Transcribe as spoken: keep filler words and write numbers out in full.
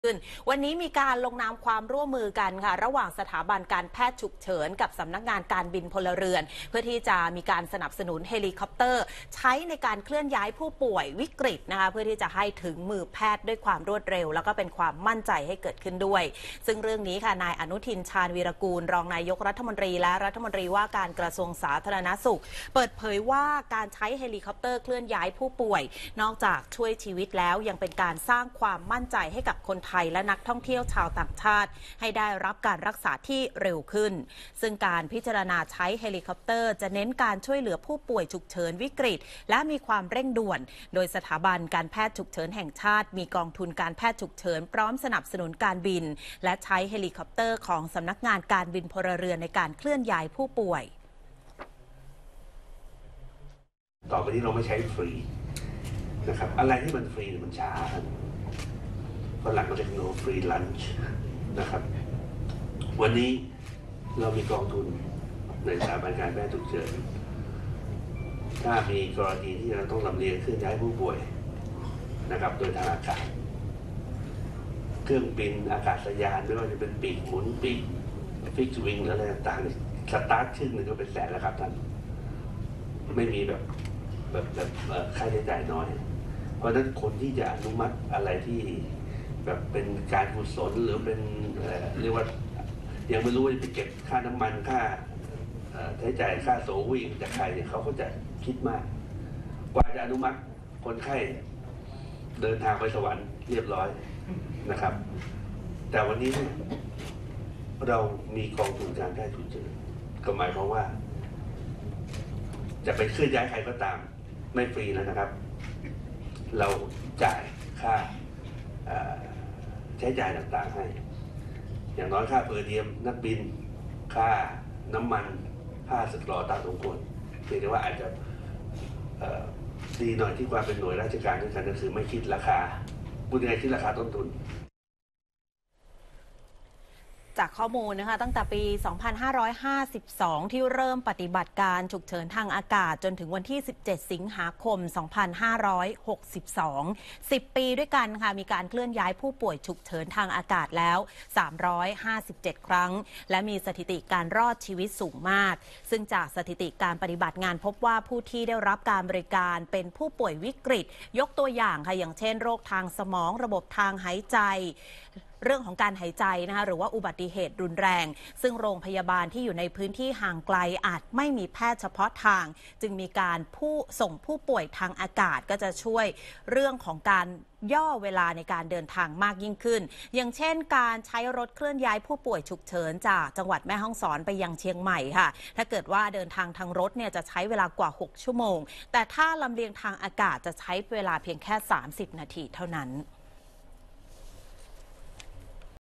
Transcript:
วันนี้มีการลงนามความร่วมมือกันค่ะระหว่างสถาบันการแพทย์ฉุกเฉินกับสำนักงานการบินพลเรือนเพื่อที่จะมีการสนับสนุนเฮลิคอปเตอร์ใช้ในการเคลื่อนย้ายผู้ป่วยวิกฤตนะคะเพื่อที่จะให้ถึงมือแพทย์ด้วยความรวดเร็วแล้วก็เป็นความมั่นใจให้เกิดขึ้นด้วยซึ่งเรื่องนี้ค่ะนายอนุทินชาญวีรกูลรองนายกรัฐมนตรีและรัฐมนตรีว่าการกระทรวงสาธารณสุขเปิดเผยว่าการใช้เฮลิคอปเตอร์เคลื่อนย้ายผู้ป่วยนอกจากช่วยชีวิตแล้วยังเป็นการสร้างความมั่นใจให้กับคนไทยและนักท่องเที่ยวชาวต่างชาติให้ได้รับการรักษาที่เร็วขึ้นซึ่งการพิจารณาใช้เฮลิคอปเตอร์จะเน้นการช่วยเหลือผู้ป่วยฉุกเฉินวิกฤตและมีความเร่งด่วนโดยสถาบันการแพทย์ฉุกเฉินแห่งชาติมีกองทุนการแพทย์ฉุกเฉินพร้อมสนับสนุนการบินและใช้เฮลิคอปเตอร์ของสำนักงานการบินพลเรือนในการเคลื่อนย้ายผู้ป่วยต่อไปนี้เราไม่ใช้ฟรีนะครับอะไรที่มันฟรีมันช้าฝรั่งก็จะเรียกว่าฟรีลันช์นะครับวันนี้เรามีกองทุนในสถาบันการแพทย์ฉุกเฉินถ้ามีกรณีที่เราต้องลำเลียงเคลื่อนย้ายผู้ป่วยนะครับโดยทางอากาศเครื่องบินอากาศยานไม่ว่าจะเป็นปีกหมุนปีกฟิกซ์วิงหรืออะไรต่างๆสตาร์ทชื่อหนึ่งก็เป็นแสนแล้วครับท่านไม่มีแบบแบบแบบค่าใช้จ่ายน้อยเพราะฉะนั้นคนที่จะอนุมัติอะไรที่แบบเป็นการกุศลหรือเป็นเรียกว่ายังไม่รู้ว่าจะไปเก็บค่าน้ำมันค่าใช้จ่ายค่าโซวิ่งจากใครเนี่ยเขาก็จะคิดมากกว่าจะอนุมัติคนไข้เดินทางไปสวรรค์เรียบร้อยนะครับแต่วันนี้เรามีกองทุนการแพทย์ฉุกเฉินก็หมายความว่าจะไปเคลื่อนย้ายใครก็ตามไม่ฟรีแล้วนะครับเราจ่ายค่าใช้จ่ายต่างๆให้อย่างน้อยค่าเปอร์เดียมนักบินค่าน้ำมันค่าสึกหล่อตามสมควรเพียงแต่ว่าอาจจะดีหน่อยที่ความเป็นหน่วยราชการด้วยกันก็คือไม่คิดราคาพูดง่ายๆคิดราคาต้นทุนจากข้อมูลนะคะตั้งแต่ปี สองพันห้าร้อยห้าสิบสอง ที่เริ่มปฏิบัติการฉุกเฉินทางอากาศจนถึงวันที่ สิบเจ็ด สิงหาคม สองพันห้าร้อยหกสิบสอง สิบ ปีด้วยกันค่ะมีการเคลื่อนย้ายผู้ป่วยฉุกเฉินทางอากาศแล้ว สามร้อยห้าสิบเจ็ด ครั้งและมีสถิติการรอดชีวิตสูงมากซึ่งจากสถิติการปฏิบัติงานพบว่าผู้ที่ได้รับการบริการเป็นผู้ป่วยวิกฤตยกตัวอย่างค่ะอย่างเช่นโรคทางสมองระบบทางหายใจเรื่องของการหายใจนะคะหรือว่าอุบัติเหตุรุนแรงซึ่งโรงพยาบาลที่อยู่ในพื้นที่ห่างไกลอาจไม่มีแพทย์เฉพาะทางจึงมีการผู้ส่งผู้ป่วยทางอากาศก็จะช่วยเรื่องของการย่อเวลาในการเดินทางมากยิ่งขึ้นอย่างเช่นการใช้รถเคลื่อนย้ายผู้ป่วยฉุกเฉินจากจังหวัดแม่ฮ่องสอนไปยังเชียงใหม่ค่ะถ้าเกิดว่าเดินทางทางรถเนี่ยจะใช้เวลากว่าหกชั่วโมงแต่ถ้าลำเลียงทางอากาศจะใช้เวลาเพียงแค่สามสิบนาทีเท่านั้น